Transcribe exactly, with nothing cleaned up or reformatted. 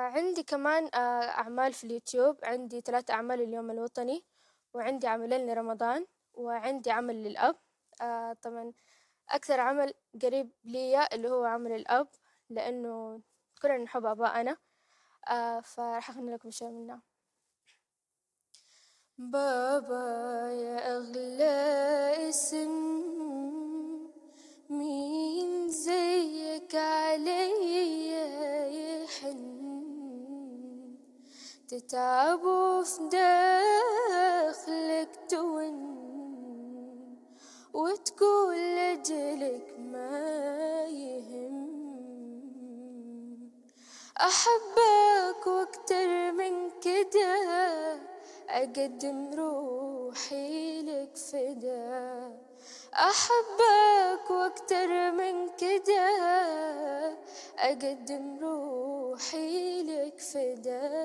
عندي كمان آه، أعمال في اليوتيوب، عندي ثلاث أعمال اليوم الوطني، وعندي عملين لرمضان، وعندي عمل للأب. آه، طبعا أكثر عمل قريب لي اللي هو عمل الأب، لأنه كلنا نحب آباءنا. آه، فراح أغني لكم شيء منه. بابا يا أغلى اسم، مين زيك عليا يحن، تتعب وفي داخلك تون، وتقول لجلك ما يهم. أحبك واكتر من كده، أقدم روحي لك فدا. أحبك واكتر من كده، أقدم روحي لك فدا.